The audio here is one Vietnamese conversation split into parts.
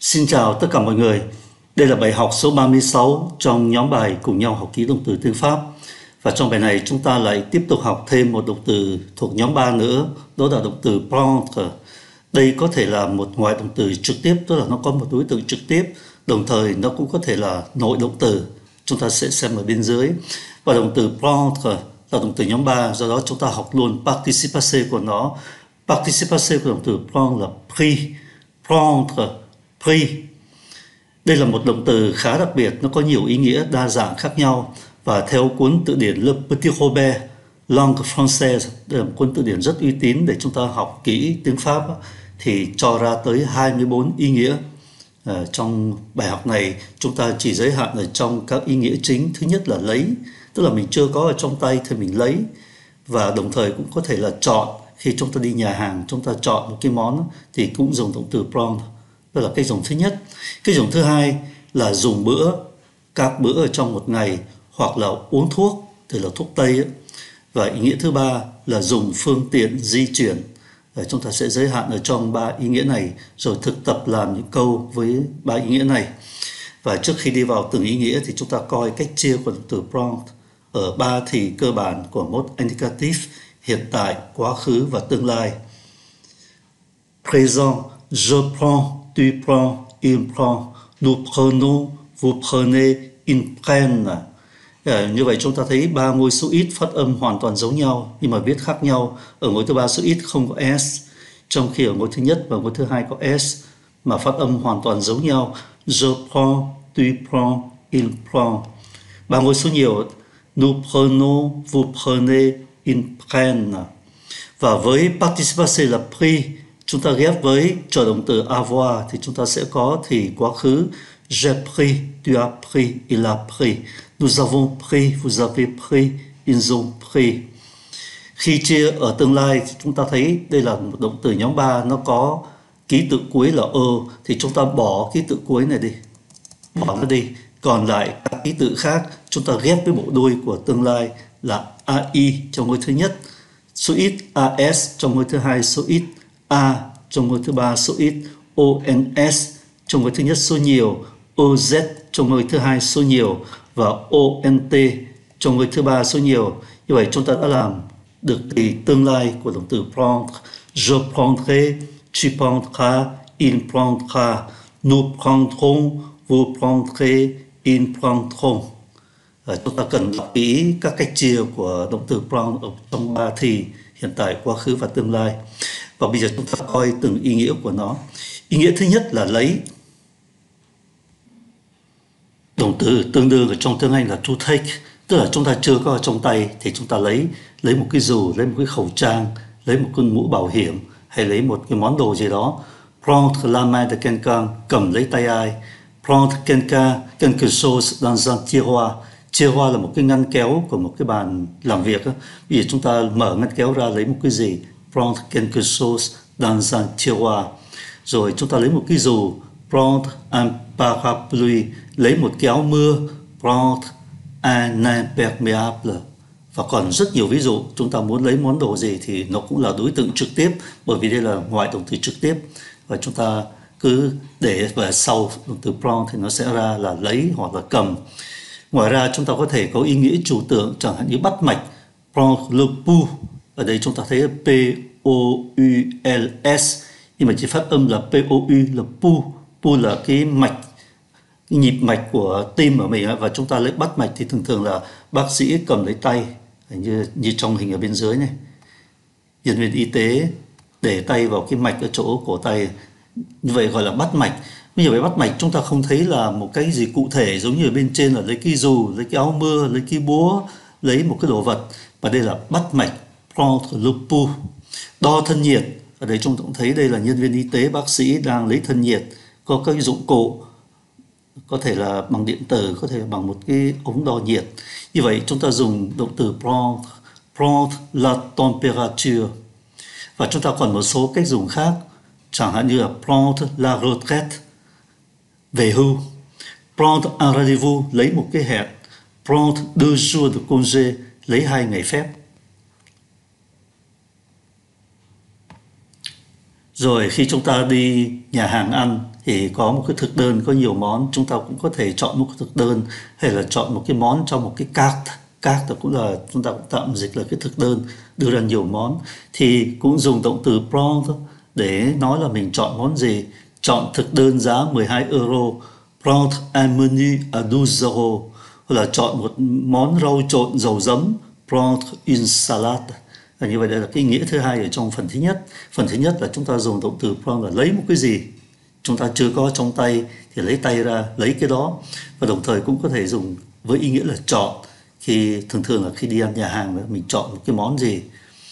Xin chào tất cả mọi người. Đây là bài học số 36 trong nhóm bài cùng nhau học ký động từ tiếng Pháp. Và trong bài này chúng ta lại tiếp tục học thêm một động từ thuộc nhóm 3 nữa, đó là động từ prendre. Đây có thể là một ngoại động từ trực tiếp, tức là nó có một đối tượng trực tiếp, đồng thời nó cũng có thể là nội động từ. Chúng ta sẽ xem ở bên dưới. Và động từ prendre là động từ nhóm 3, do đó chúng ta học luôn participe passé của nó. Participe passé của động từ prendre là pris, prendre, pris. Đây là một động từ khá đặc biệt, nó có nhiều ý nghĩa đa dạng khác nhau. Và theo cuốn tự điển Le Petit Robert, Langue Française, đây là một cuốn tự điển rất uy tín để chúng ta học kỹ tiếng Pháp, thì cho ra tới 24 ý nghĩa. Trong bài học này chúng ta chỉ giới hạn ở trong các ý nghĩa chính. Thứ nhất là lấy, tức là mình chưa có ở trong tay thì mình lấy. Và đồng thời cũng có thể là chọn, khi chúng ta đi nhà hàng chúng ta chọn một cái món thì cũng dùng động từ prendre. Đó là cách dùng thứ nhất. Cách dùng thứ hai là dùng bữa, các bữa ở trong một ngày, hoặc là uống thuốc thì là thuốc tây ấy. Và ý nghĩa thứ ba là dùng phương tiện di chuyển. Chúng ta sẽ giới hạn ở trong 3 ý nghĩa này rồi thực tập làm những câu với 3 ý nghĩa này. Và trước khi đi vào từng ý nghĩa thì chúng ta coi cách chia của động từ prendre ở 3 thì cơ bản của mode indicatif: hiện tại, quá khứ và tương lai. Présent, je prends, tu prends, il prend, nous prenons, vous prenez, ils prennent. Như vậy chúng ta thấy 3 ngôi số ít phát âm hoàn toàn giống nhau nhưng mà viết khác nhau. Ở ngôi thứ 3 số ít không có S, trong khi ở ngôi thứ nhất và ngôi thứ hai có S, mà phát âm hoàn toàn giống nhau. Je prends, tu prends, il prend. 3 ngôi số nhiều: nous prenons, vous prenez, ils prennent. Và với participe passé là pris, chúng ta ghép với trợ động từ avoir thì chúng ta sẽ có thì quá khứ: j'ai pris, tu as pris, il a pris, nous avons pris, vous avez pris, ils ont pris. Khi chia ở tương lai thì chúng ta thấy đây là một động từ nhóm 3, nó có ký tự cuối là thì chúng ta bỏ ký tự cuối này đi, bỏ nó đi. Còn lại các ký tự khác chúng ta ghép với bộ đuôi của tương lai là AI trong ngôi thứ nhất, số ít AS trong ngôi thứ hai, số ít A trong ngôi thứ ba, số ít ONS trong ngôi thứ nhất, số nhiều OZ trong ngôi thứ hai, số nhiều, và ONT trong ngôi thứ ba, số nhiều. Như vậy chúng ta đã làm được thì tương lai của động từ prendre: je prendrai, tu prendras, il prendra, nous prendrons, vous prendrez, ils prendront. Chúng ta cần đọc kỹ các cách chia của động từ prendre ở trong 3 thì: hiện tại, quá khứ và tương lai. Và bây giờ chúng ta coi từng ý nghĩa của nó. Ý nghĩa thứ nhất là lấy. Động từ tương đương ở trong tiếng Anh là to take, tức là chúng ta chưa có ở trong tay thì chúng ta lấy một cái dù, lấy một cái khẩu trang, lấy một con mũ bảo hiểm, hay lấy một cái món đồ gì đó. Prendre la main de quelqu'un, cầm lấy tay ai. Prendre quelque chose dans un tiroir. Tiroir là một cái ngăn kéo của một cái bàn làm việc. Bây giờ chúng ta mở ngăn kéo ra lấy một cái gì. Prendre quelque chose dans un tiroir. Rồi chúng ta lấy một cái dù. Prendre un parapluie, lấy một cái áo mưa. Prendre un imperméable. Và còn rất nhiều ví dụ. Chúng ta muốn lấy món đồ gì thì nó cũng là đối tượng trực tiếp, bởi vì đây là ngoại động từ trực tiếp. Và chúng ta cứ để về sau động từ prendre thì nó sẽ ra là lấy hoặc là cầm. Ngoài ra chúng ta có thể có ý nghĩa chủ tượng, chẳng hạn như bắt mạch. Prendre le pouls. Ở đây chúng ta thấy P-O-U-L-S, nhưng mà chỉ phát âm là P-O-U là pouls. Pouls là cái mạch, cái nhịp mạch của tim ở mình. Và chúng ta lấy bắt mạch thì thường là bác sĩ cầm lấy tay, như trong hình ở bên dưới này. Nhân viên y tế để tay vào cái mạch ở chỗ cổ tay, như vậy gọi là bắt mạch. Bây giờ với bắt mạch chúng ta không thấy là một cái gì cụ thể giống như ở bên trên là lấy cái dù, lấy cái áo mưa, lấy cái búa, lấy một cái đồ vật. Và đây là bắt mạch, prendre le pouls. Đo thân nhiệt, ở đây chúng ta cũng thấy đây là nhân viên y tế, bác sĩ đang lấy thân nhiệt. Có các dụng cụ, có thể là bằng điện tử, có thể là bằng một cái ống đo nhiệt. Như vậy chúng ta dùng động từ prendre la température. Và chúng ta còn một số cách dùng khác, chẳng hạn như là prendre la retraite, về hưu. Prendre un rendez-vous, lấy một cái hẹn. Prendre 2 jours de congé, lấy 2 ngày phép. Rồi khi chúng ta đi nhà hàng ăn thì có một cái thực đơn có nhiều món, chúng ta cũng có thể chọn một cái thực đơn hay là chọn một cái món trong một cái cart. Cart cũng là chúng ta cũng tạm dịch là cái thực đơn đưa ra nhiều món, thì cũng dùng động từ prendre để nói là mình chọn món gì. Chọn thực đơn giá 12 euro, prendre un menu à 12 euro, hoặc là chọn một món rau trộn dầu giấm, prendre une salade. Và như vậy đây là cái nghĩa thứ hai ở trong phần thứ nhất. Phần thứ nhất là chúng ta dùng động từ prendre là lấy một cái gì chúng ta chưa có trong tay thì lấy tay ra lấy cái đó, và đồng thời cũng có thể dùng với ý nghĩa là chọn, khi thường là khi đi ăn nhà hàng mình chọn một cái món gì.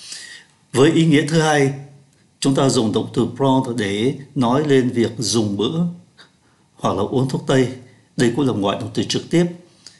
Với ý nghĩa thứ hai, chúng ta dùng động từ prendre để nói lên việc dùng bữa hoặc là uống thuốc tây. Đây cũng là ngoại động từ trực tiếp.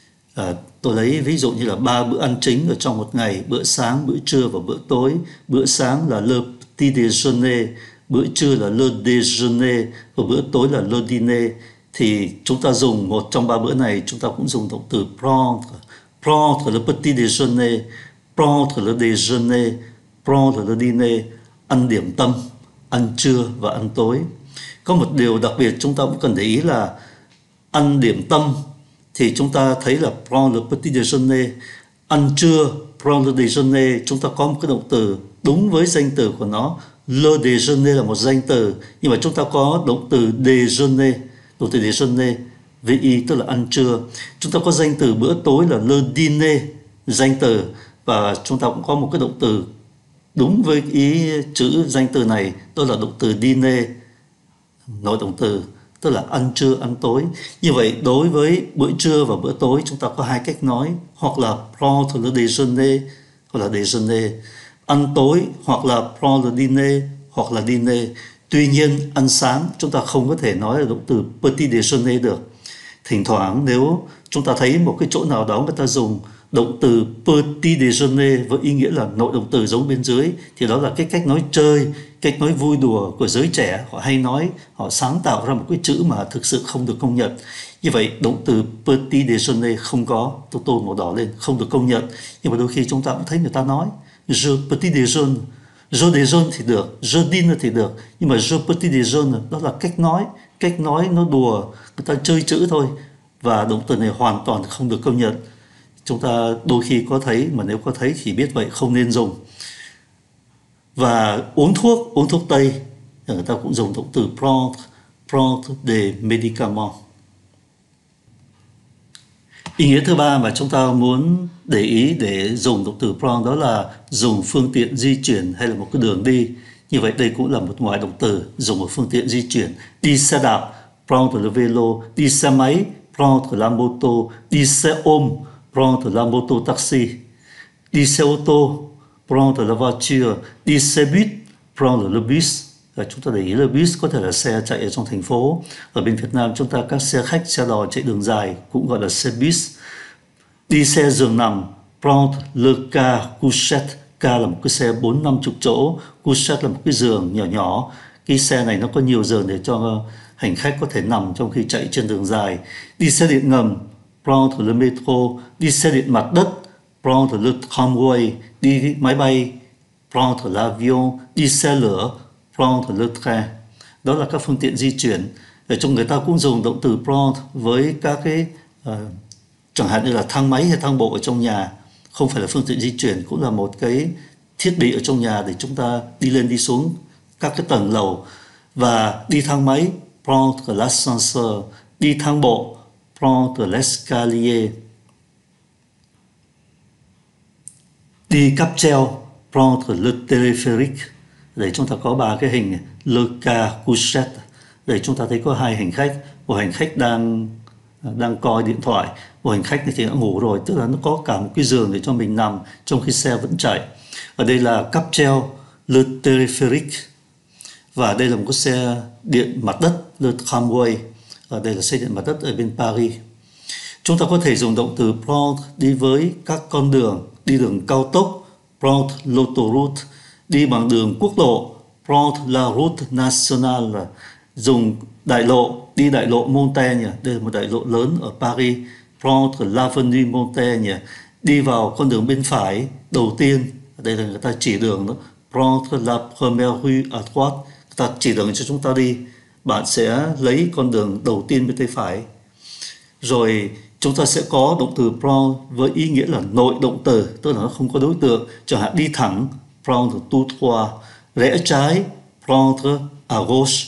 Tôi lấy ví dụ như là 3 bữa ăn chính ở trong một ngày: bữa sáng, bữa trưa và bữa tối. Bữa sáng là le petit déjeuner, bữa trưa là le déjeuner và bữa tối là le dîner. Thì chúng ta dùng một trong 3 bữa này, chúng ta cũng dùng động từ prendre. Prendre le petit déjeuner, prendre le déjeuner, prendre le dîner, ăn điểm tâm, ăn trưa và ăn tối. Có một điều đặc biệt chúng ta cũng cần để ý là ăn điểm tâm thì chúng ta thấy là prendre le petit déjeuner. Ăn trưa, prendre le déjeuner, chúng ta có một cái động từ đúng với danh từ của nó. Le déjeuner là một danh từ, nhưng mà chúng ta có động từ déjeuner. Động từ déjeuner với ý tức là ăn trưa. Chúng ta có danh từ bữa tối là le dîner, danh từ, và chúng ta cũng có một cái động từ đúng với ý chữ danh từ này, đó là động từ dîner, nội động từ, tức là ăn trưa, ăn tối. Như vậy đối với bữa trưa và bữa tối chúng ta có hai cách nói, hoặc là prendre le déjeuner hoặc là déjeuner. Ăn tối hoặc là prendre le dîner hoặc là dîner. Tuy nhiên ăn sáng chúng ta không có thể nói là động từ petit déjeuner được. Thỉnh thoảng nếu chúng ta thấy một cái chỗ nào đó người ta dùng động từ petit déjeuner với ý nghĩa là nội động từ giống bên dưới, thì đó là cái cách nói chơi, cách nói vui đùa của giới trẻ. Họ hay nói, họ sáng tạo ra một cái chữ mà thực sự không được công nhận. Như vậy động từ petit déjeuner không có, tôi tô màu đỏ lên, không được công nhận. Nhưng mà đôi khi chúng ta cũng thấy người ta nói je petit déjeune, je déjeune thì được, je dîne thì được, nhưng mà je petit déjeune đó là cách nói nó đùa, người ta chơi chữ thôi, và động từ này hoàn toàn không được công nhận. Chúng ta đôi khi có thấy, mà nếu có thấy thì biết vậy không nên dùng. Và uống thuốc tây, người ta cũng dùng động từ prendre des médicaments. Ý nghĩa thứ ba mà chúng ta muốn để ý để dùng động từ prendre đó là dùng phương tiện di chuyển hay là một cái đường đi. Như vậy đây cũng là một ngoại động từ, dùng một phương tiện di chuyển. Đi xe đạp, prendre le vélo. Đi xe máy, prendre la moto. Đi xe ôm, prendre la moto taxi. Đi xe ô tô, prendre la voiture. Đi xe buýt, prendre le bus. Chúng ta để ý là bus có thể là xe chạy ở trong thành phố. Ở bên Việt Nam chúng ta các xe khách, xe đò chạy đường dài cũng gọi là xe bus. Đi xe giường nằm, prendre le car couchette. Car là một cái xe 40-50 chỗ, couchette là một cái giường nhỏ nhỏ. Cái xe này nó có nhiều giường để cho hành khách có thể nằm trong khi chạy trên đường dài. Đi xe điện ngầm, prendre le métro. Đi xe điện mặt đất, prendre le tramway. Đi máy bay, prendre l'avion. Đi xe lửa, prendre le train. Đó là các phương tiện di chuyển. Ở trong người ta cũng dùng động từ prendre với các cái chẳng hạn như là thang máy hay thang bộ ở trong nhà. Không phải là phương tiện di chuyển, cũng là một cái thiết bị ở trong nhà để chúng ta đi lên đi xuống các cái tầng lầu. Và đi thang máy, prendre l'ascenseur. Đi thang bộ, prendre l'escalier. Đi cáp treo, prendre le téléphérique. Để chúng ta có 3 cái hình le car couchette. Để chúng ta thấy có 2 hành khách. Một hành khách đang coi điện thoại, một hành khách thì đã ngủ rồi, tức là nó có cả một cái giường để cho mình nằm trong khi xe vẫn chạy. Ở đây là cáp treo, le téléphérique. Và đây là một cái xe điện mặt đất, le tramway. Ở đây là xe điện mặt đất ở bên Paris. Chúng ta có thể dùng động từ prendre đi với các con đường, đi đường cao tốc, prendre l'autoroute. Đi bằng đường quốc lộ, prendre la route nationale. Dùng đại lộ, đi đại lộ Montaigne, đây là một đại lộ lớn ở Paris, prendre l'avenue Montaigne. Đi vào con đường bên phải đầu tiên, đây là người ta chỉ đường đó, prendre la première rue à droite, người ta chỉ đường cho chúng ta đi, bạn sẽ lấy con đường đầu tiên bên tay phải. Rồi chúng ta sẽ có động từ prendre với ý nghĩa là nội động từ, tức là nó không có đối tượng. Chẳng hạn đi thẳng, prendre tout droit, rẽ trái, prendre à gauche.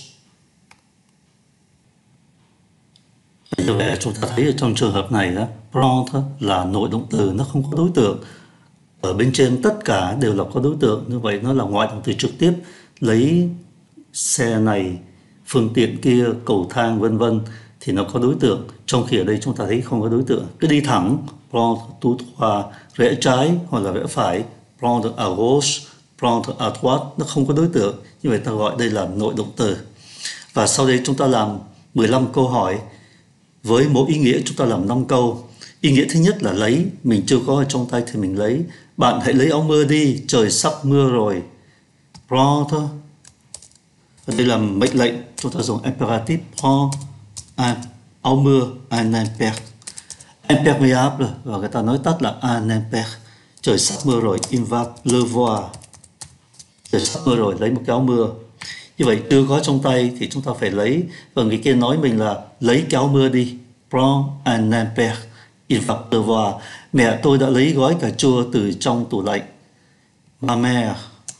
Như vậy chúng ta thấy ở trong trường hợp này đó, prendre là nội động từ, nó không có đối tượng. Ở bên trên tất cả đều là có đối tượng, như vậy nó là ngoại động từ trực tiếp, lấy xe này, phương tiện kia, cầu thang vân vân thì nó có đối tượng, trong khi ở đây chúng ta thấy không có đối tượng. Cứ đi thẳng, prendre tout droit, rẽ trái hoặc là rẽ phải, prendre à gauche, prendre à droite, nó không có đối tượng, như vậy ta gọi đây là nội động từ. Và sau đây chúng ta làm 15 câu hỏi với mỗi ý nghĩa, chúng ta làm 5 câu. Ý nghĩa thứ nhất là lấy, mình chưa có ở trong tay thì mình lấy. Bạn hãy lấy áo mưa đi, trời sắp mưa rồi. Prendre. Ở đây là mệnh lệnh, chúng ta dùng imperative, prendre áo mưa, un imperméable, và người ta nói tắt là un imper. Trời sắp mưa rồi, il va pleuvoir. Trời sắp mưa rồi, lấy một cái áo mưa. Như vậy chưa có trong tay thì chúng ta phải lấy, và người kia nói mình là lấy cái áo mưa đi, prends un imper, il va pleuvoir. Mẹ tôi đã lấy gói cà chua từ trong tủ lạnh. Ma mère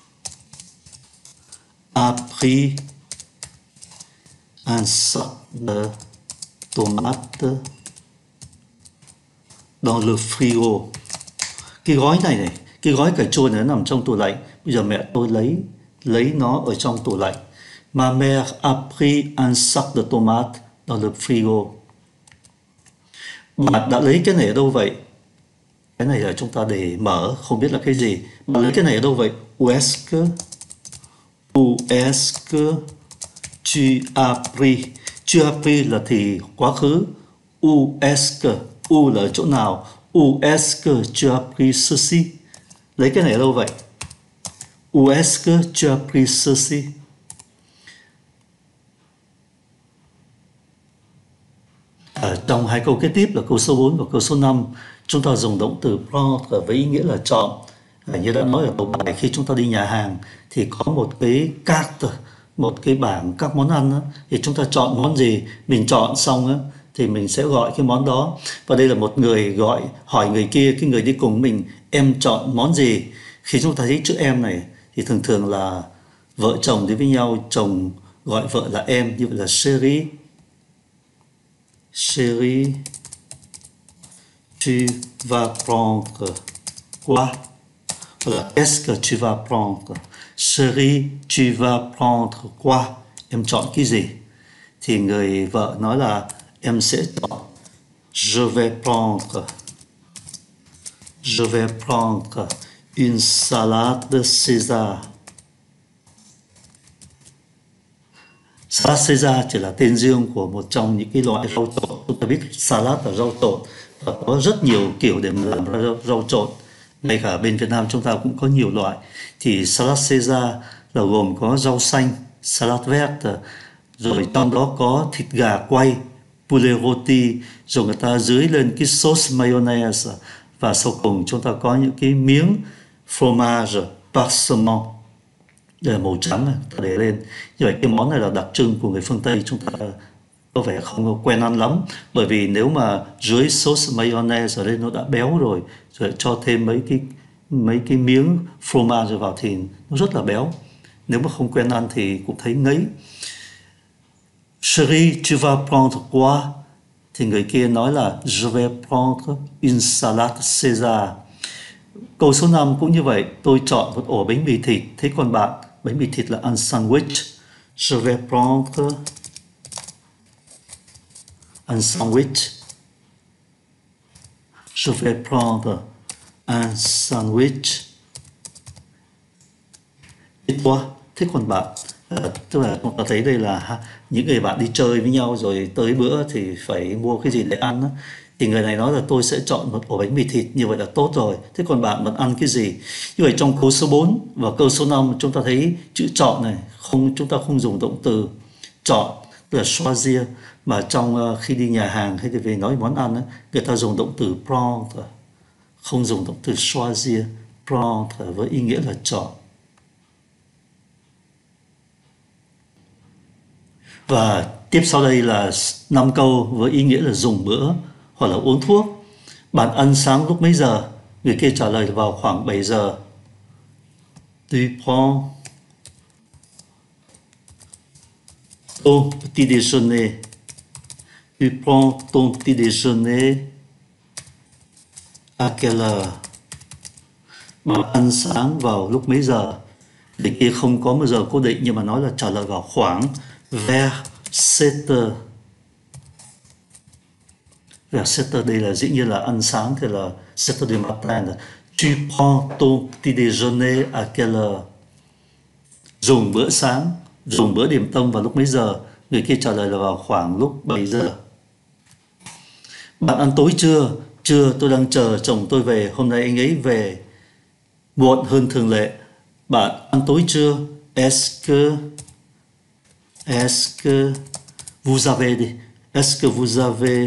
a pris un sac de tomates dans le frigo. Cái gói này, cái gói cà chua này nó nằm trong tủ lạnh. Bây giờ mẹ tôi lấy nó ở trong tủ lạnh. Ma mère a pris un sac de tomates dans le frigo. Bạn đã lấy cái này ở đâu vậy? Cái này là chúng ta để mở, không biết là cái gì. Bạn lấy cái này ở đâu vậy? Où est-ce que tu as pris? Tu as pris là thì quá khứ. Où est-ce que? Où là ở chỗ nào? Où est-ce que tu as pris ceci? Lấy cái này ở đâu vậy? Où est-ce que tu as pris ceci? Trong hai câu kế tiếp là câu số 4 và câu số 5, chúng ta dùng động từ prendre với ý nghĩa là chọn. Như đã nói ở đầu bài, khi chúng ta đi nhà hàng thì có một cái carte, một cái bảng các món ăn đó, thì chúng ta chọn món gì, mình chọn xong đó, thì mình sẽ gọi cái món đó. Và đây là một người hỏi người kia, cái người đi cùng mình, em chọn món gì. Khi chúng ta thấy chữ em này thì thường thường là vợ chồng đi với nhau, chồng gọi vợ là em, như vậy là chérie. Chérie, tu vas prendre quoi? Hoặc là qu'est-ce que tu vas prendre? Chérie, tu vas prendre quoi? Em chọn cái gì? Thì người vợ nói là em sẽ chọn je vais prendre une salade César. Salad Caesar chỉ là tên riêng của một trong những cái loại rau trộn. Chúng ta biết salad là rau trộn và có rất nhiều kiểu để mà làm rau trộn. Ngay cả bên Việt Nam chúng ta cũng có nhiều loại. Thì salad Caesar là gồm có rau xanh, salad verte, rồi trong đó có thịt gà quay, poulet rôti, rồi người ta dưới lên cái sauce mayonnaise, và sau cùng chúng ta có những cái miếng fromage parsemant để màu trắng này, ta để lên. Như vậy cái món này là đặc trưng của người phương Tây, chúng ta có vẻ không quen ăn lắm, bởi vì nếu mà dưới sauce mayonnaise ở đây nó đã béo rồi cho thêm mấy cái miếng fromage vào thì nó rất là béo. Nếu mà không quen ăn thì cũng thấy ngấy. Chérie, tu vas prendre quoi? Thì người kia nói là je vais prendre une salade César. Câu số 5 cũng như vậy, tôi chọn một ổ bánh mì thịt. Thế còn bạn, bánh mì thịt là un sandwich. Je vais prendre un sandwich. Je vais prendre un sandwich. Et toi? Thế còn bạn? Tức là chúng ta thấy đây là những người bạn đi chơi với nhau rồi tới bữa thì phải mua cái gì để ăn đó. Thì người này nói là tôi sẽ chọn một ổ bánh mì thịt, như vậy là tốt rồi. Thế còn bạn ăn cái gì? Như vậy trong câu số 4 và câu số 5 chúng ta thấy chữ chọn này, chúng ta không dùng động từ chọn, tức là choisir, mà trong khi đi nhà hàng hay về nói món ăn ấy, người ta dùng động từ prendre, không dùng động từ choisir. Prendre với ý nghĩa là chọn. Và tiếp sau đây là 5 câu với ý nghĩa là dùng bữa hoặc là uống thuốc. Bạn ăn sáng lúc mấy giờ? Người kia trả lời là vào khoảng 7 giờ. Tu prends ton petit déjeuner. Tu prends ton petit déjeuner à quelle heure? Bạn ăn sáng vào lúc mấy giờ? Người kia không có một giờ cố định nhưng mà nói là trả lời vào khoảng vers 7 heures. Vers 7 heures đây là dĩ nhiên là ăn sáng thì là 7 heures du matin. Tu prends ton petit déjeuner à quelle heure? Dùng bữa sáng, dùng bữa điểm tâm vào lúc mấy giờ? Người kia trả lời là vào khoảng lúc 7 giờ. Bạn ăn tối chưa? Chưa, tôi đang chờ chồng tôi về. Hôm nay anh ấy về muộn hơn thường lệ. Bạn ăn tối chưa? Est-ce que vous avez đi. Est-ce que vous avez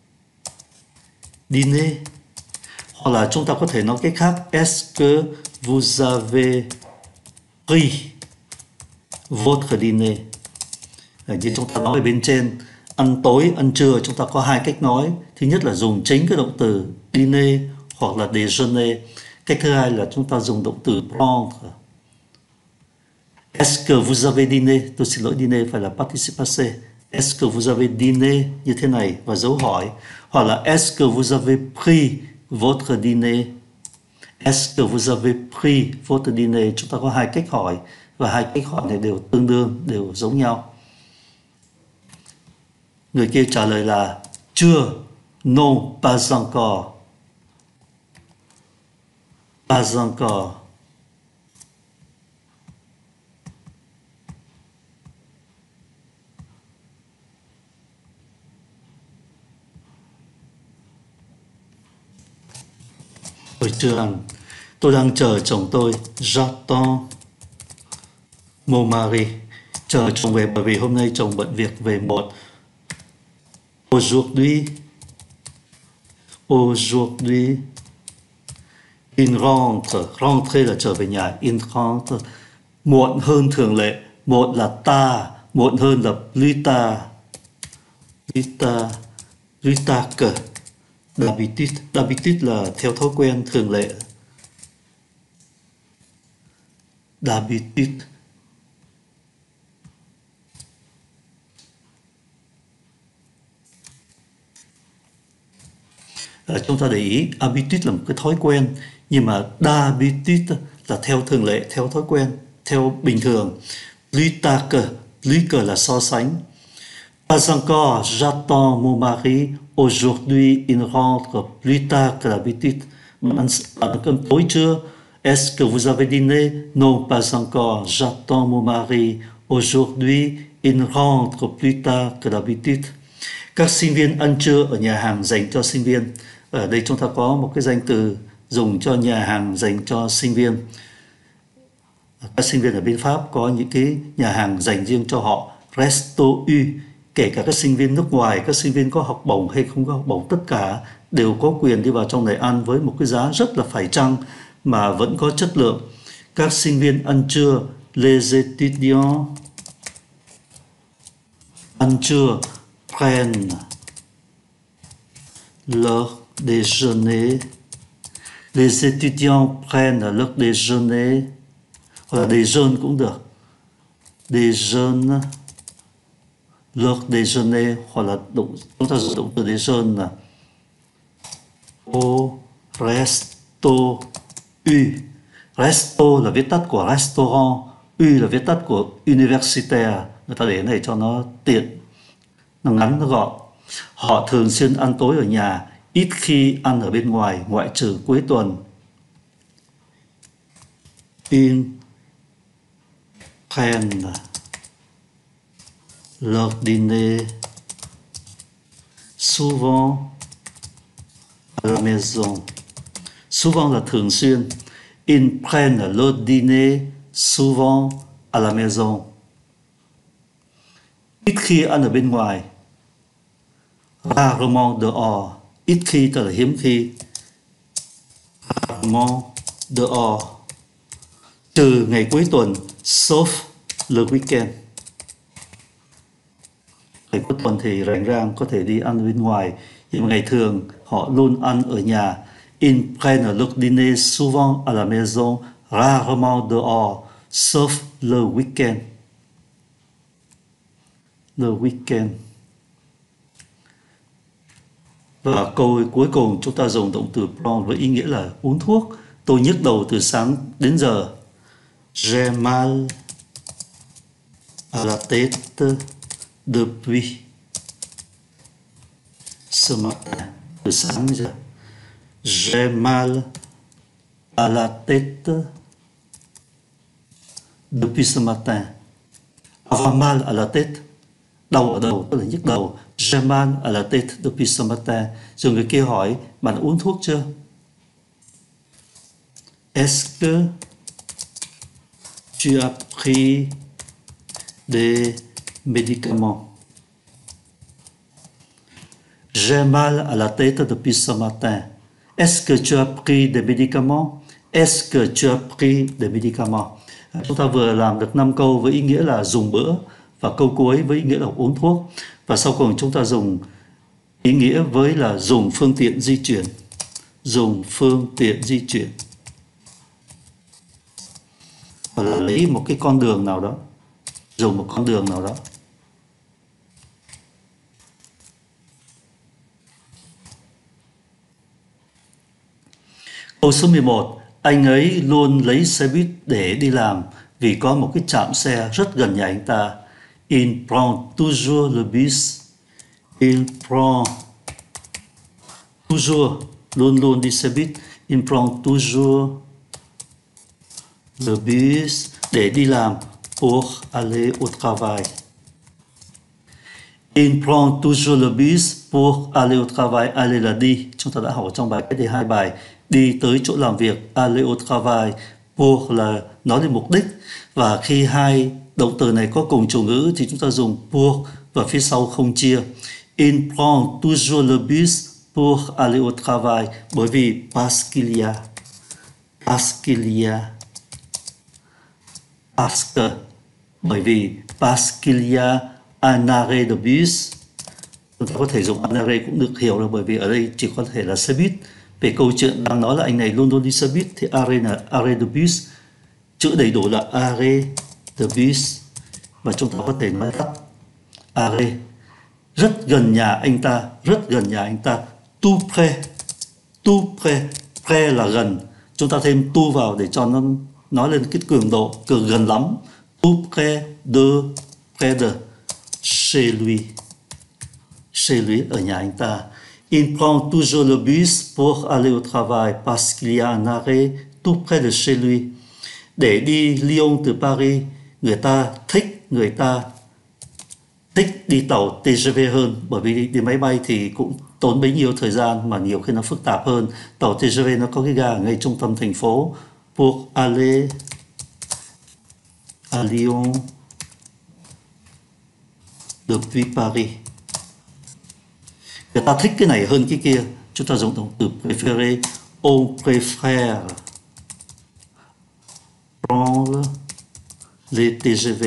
dîné? Hoặc là chúng ta có thể nói cách khác. Est-ce que vous avez pris votre dîner? Như chúng ta nói ở bên trên, ăn tối, ăn trưa chúng ta có hai cách nói. Thứ nhất là dùng chính cái động từ dîner hoặc là déjeuner. Cách thứ hai là chúng ta dùng động từ prendre. Est-ce que vous avez dîné? Tôi xin lỗi, dîner phải là participe passé. Est-ce que vous avez dîné như thế này và dấu hỏi. Hoặc là est-ce que vous avez pris votre dîner? Est-ce que vous avez pris votre dîner? Chúng ta có hai cách hỏi và hai cách hỏi này đều tương đương, đều giống nhau. Người kia trả lời là chưa, non, pas encore. Pas encore. Tôi chưa ăn. Tôi đang chờ chồng tôi. J'attends mon mari. Chờ chồng về bởi vì hôm nay chồng bận việc về muộn. Aujourd'hui, il rentre. Rentre là trở về nhà. Il rentre. Muộn hơn thường lệ. Muộn là ta. Muộn hơn là plus tard. Plus tard que. D'habitude. D'habitude là theo thói quen, thường lệ. D'habitude. Chúng ta để ý, habitude là một cái thói quen, nhưng mà d'habitude là theo thường lệ, theo thói quen, theo bình thường. Plus que là so sánh. Pas encore, j'attends mon mari. Aujourd'hui, il rentre plus tard que d'habitude. Bạn ăn cơm tối chưa? Est-ce que vous avez dîné? Non, pas encore. J'attends mon mari. Aujourd'hui, il rentre plus tard que d'habitude. Các sinh viên ăn trưa ở nhà hàng dành cho sinh viên. Ở đây chúng ta có một cái danh từ dùng cho nhà hàng dành cho sinh viên. Các sinh viên ở bên Pháp có những cái nhà hàng dành riêng cho họ, Resto U. Kể cả các sinh viên nước ngoài, các sinh viên có học bổng hay không có học bổng, tất cả đều có quyền đi vào trong này ăn với một cái giá rất là phải chăng mà vẫn có chất lượng. Các sinh viên ăn trưa, les étudiants ăn trưa, prennent leur déjeuner. Les étudiants prennent leur déjeuner. Hoặc là déjeune cũng được. Déjeune leur déjeuner, hoặc là chúng ta dùng động từ déjeune là au resto U. Resto là viết tắt của restaurant, U là viết tắt của universitaire. Người ta để này cho nó tiện, nó ngắn, nó gọn. Họ thường xuyên ăn tối ở nhà, ít khi ăn ở bên ngoài, ngoại trừ cuối tuần. Ils prennent leur dîner souvent à la maison. Souvent là thường xuyên. Ils prennent leur dîner souvent à la maison. Ít khi ăn ở bên ngoài. Rarement dehors. Ít khi tức là hiếm khi. Rarement dehors. Trừ ngày cuối tuần, sauf le week-end. Ngày cuối tuần thì rảnh rang có thể đi ăn bên ngoài, nhưng mà ngày thường họ luôn ăn ở nhà. Ils prennent leur dîner souvent à la maison, rarement dehors, sauf le week-end. Le week-end. Và câu cuối cùng chúng ta dùng động từ prendre với ý nghĩa là uống thuốc. Tôi nhức đầu từ sáng đến giờ. J'ai mal à la tête depuis ce matin. Từ sáng đến giờ. J'ai mal à la tête depuis ce matin. Avoir mal à la tête. Đau ở đầu, tức là nhức đầu. J'ai mal à la tête depuis ce matin. Rồi người kia hỏi, bạn uống thuốc chưa? Est-ce que tu as pris des médicaments? J'ai mal à la tête depuis ce matin. Est-ce que tu as pris des médicaments? Est-ce que tu as pris des médicaments? Chúng ta vừa làm được 5 câu với ý nghĩa là dùng bữa, và câu cuối với ý nghĩa là uống thuốc. Và sau cùng chúng ta dùng ý nghĩa với là dùng phương tiện di chuyển. Dùng phương tiện di chuyển. Hoặc là lấy một cái con đường nào đó. Dùng một con đường nào đó. Câu số 11. Anh ấy luôn lấy xe buýt để đi làm vì có một cái trạm xe rất gần nhà anh ta. Il prend toujours le bus. Il prend toujours, luôn luôn đi xe buýt. Il prend toujours le bus để đi làm, pour aller au travail. Il prend toujours le bus pour aller au travail. Aller là đi, chúng ta đã học trong bài đề 2 bài. Đi tới chỗ làm việc, aller au travail. Pour là nói đến mục đích. Và khi hai động từ này có cùng chủ ngữ thì chúng ta dùng pour và phía sau không chia. Il prend toujours le bus pour aller au travail. Bởi vì parce qu'il y a. Parce que. Bởi vì parce qu'il y a un arrêt de bus. Chúng ta có thể dùng un arrêt cũng được hiểu là bởi vì ở đây chỉ có thể là xe buýt. Về câu chuyện đang nói là anh này luôn luôn đi xe buýt thì arrêt là arrêt de bus. Chữ đầy đủ là arrêt de bus. Và chúng ta có thể nói tắt arrêt. Rất gần nhà anh ta, rất gần nhà anh ta. Tout près. Tout près. Près là gần. Chúng ta thêm tu vào để cho nó nói lên cái cường độ, cường gần lắm. Tout près de chez lui. Chez lui, ở nhà anh ta. Il prend toujours le bus pour aller au travail parce qu'il y a un arrêt tout près de chez lui. Để đi Lyon từ Paris, người ta thích đi tàu TGV hơn, bởi vì đi máy bay thì cũng tốn bấy nhiêu thời gian mà nhiều khi nó phức tạp hơn. Tàu TGV nó có cái ga ở ngay trung tâm thành phố. Pour aller à Lyon depuis Paris. Người ta thích cái này hơn cái kia. Chúng ta dùng động từ préférer. On préfère prendre les TGV.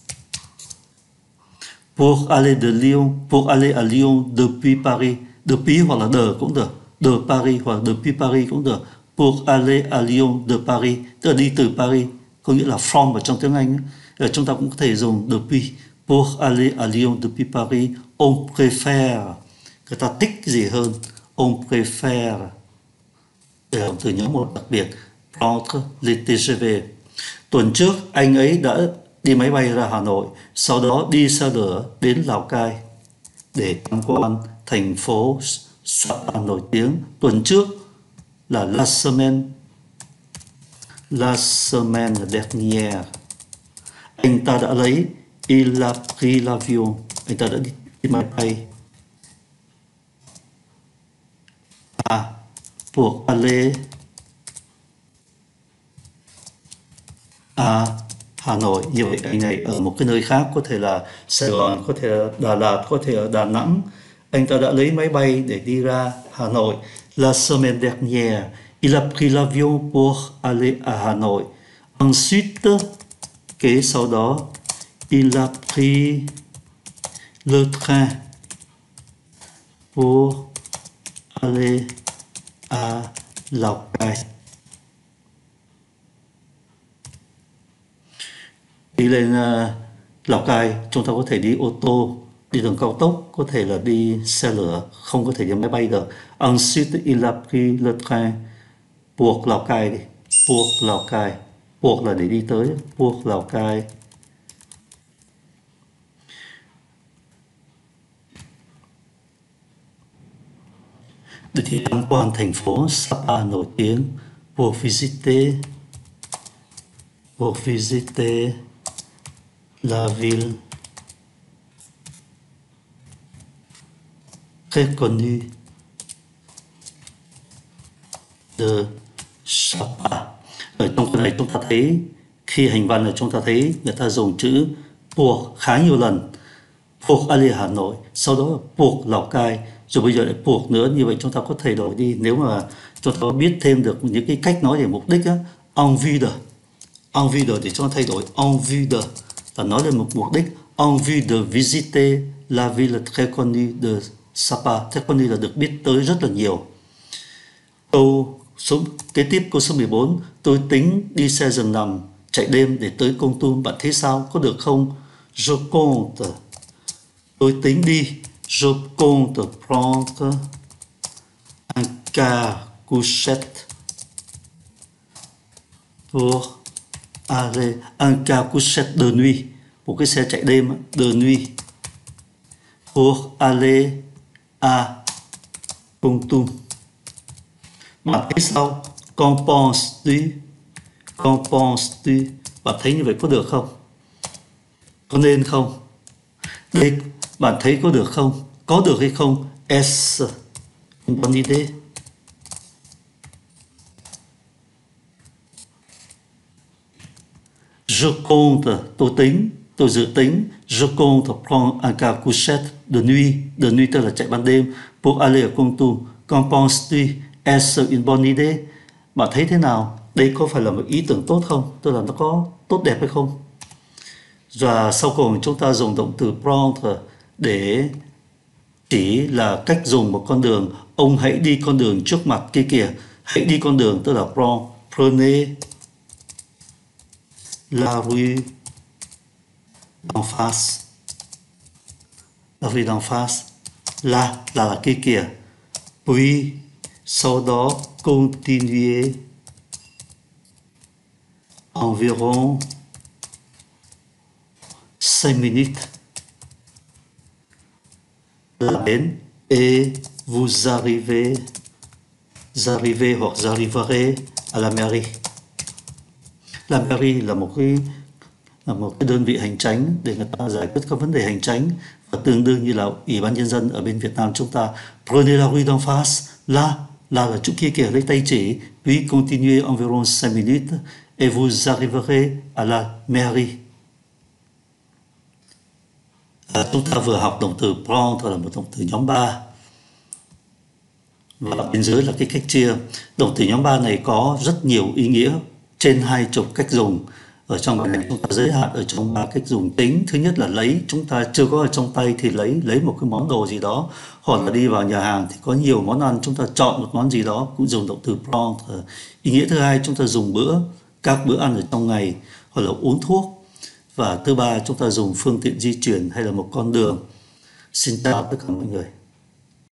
Pour aller à Lyon depuis Paris. Depuis hoặc là de cũng được. De Paris hoặc depuis Paris cũng được. Pour aller à Lyon de Paris. Tức là đi từ Paris. Có nghĩa là from ở trong tiếng Anh. Chúng ta cũng có thể dùng depuis. Pour aller à Lyon depuis Paris. On préfère. Người ta thích cái gì hơn? On préfère. Để động từ nhóm một đặc biệt. Prendre les TGV. Tuần trước anh ấy đã đi máy bay ra Hà Nội, sau đó đi xe lửa đến Lào Cai để tham quan thành phố Sapa nổi tiếng. Tuần trước là la semaine dernière. Anh ta đã lấy il a pris l'avion. Anh ta đã đi máy bay. Pour aller à Hà Nội. Như vậy anh này ở một cái nơi khác, có thể là Sài Gòn, có thể là Đà Lạt, có thể là Đà Nẵng. Anh ta đã lấy máy bay để đi ra Hà Nội. La semaine dernière, il a pris l'avion pour aller à Hà Nội. Ensuite, kế sau đó, il a pris le train pour aller à Lào Cai. Đi lên Lào Cai, chúng ta có thể đi ô tô, đi đường cao tốc, có thể là đi xe lửa, không có thể đi máy bay được. Ensuite, il a pris le train pour Lào Cai đi. Pour Lào Cai. Pour là để đi tới, pour Lào Cai. Để đi tham quan thành phố Sapa nổi tiếng. Pour visiter la ville très connue de Sapa. Ở trong cái này chúng ta thấy khi hành văn là chúng ta thấy người ta dùng chữ pour khá nhiều lần. Pour aller Hà Nội, sau đó là pour Lào Cai, rồi bây giờ lại pour nữa. Như vậy chúng ta có thể đổi đi nếu mà chúng ta biết thêm được những cái cách nói để mục đích á. En vue de để chúng ta thay đổi en vue de và nói lên một mục đích. En vue de visiter la ville très connue de Sapa. Très connue là được biết tới rất là nhiều. Câu số kế tiếp, câu số 14. Tôi tính đi xe giường nằm chạy đêm để tới Kon Tum. Bạn thấy sao? Có được không? Je compte. Tôi tính đi. Je compte prendre un car couchette pour aller, un car couchette de nuit, một cái xe chạy đêm de nuit, pour aller à Kon Tum. Bạn thấy sao? Qu'en penses-tu? Qu'en penses-tu? Bạn thấy như vậy có được không? Có nên không? Đây, bạn thấy có được không? Có được hay không? Est-ce une bonne idée? Je compte, tôi tính, tôi dự tính. Je compte prendre un car couchette de nuit tức là chạy ban đêm, pour aller à Kon Tum. Qu'en penses-tu? Est-ce une bonne idée? Bạn thấy thế nào? Đây có phải là một ý tưởng tốt không? Tức là nó có tốt đẹp hay không? Và sau cùng chúng ta dùng động từ prendre để chỉ là cách dùng một con đường. Ông hãy đi con đường trước mặt kia kìa. Hãy đi con đường tức là prenez la rue d'en face. La rue d'en face. Là kia kìa. Puis sau đó continuez environ 5 minutes là đến et vous arrivez hoặc arriverez à la mairie. La mairie là một cái đơn vị hành chánh để người ta giải quyết các vấn đề hành chánh và tương đương như là Ủy ban Nhân dân ở bên Việt Nam chúng ta. Prenez la rue d'en face. Là chỗ kia kìa, lấy tay chỉ. Puis continuez environ 5 minutes et vous arriverez à la mairie. Chúng ta vừa học động từ prendre là một động từ nhóm 3. Và bên dưới là cái cách chia. Động từ nhóm 3 này có rất nhiều ý nghĩa, trên 20 cách dùng. Ở trong bài này chúng ta giới hạn ở trong 3 cách dùng chính. Thứ nhất là lấy, chúng ta chưa có ở trong tay thì lấy một cái món đồ gì đó. Hoặc là đi vào nhà hàng thì có nhiều món ăn, chúng ta chọn một món gì đó cũng dùng động từ prendre. Ý nghĩa thứ hai, chúng ta dùng các bữa ăn ở trong ngày, hoặc là uống thuốc. Và thứ ba, chúng ta dùng phương tiện di chuyển hay là một con đường. Xin chào tất cả mọi người.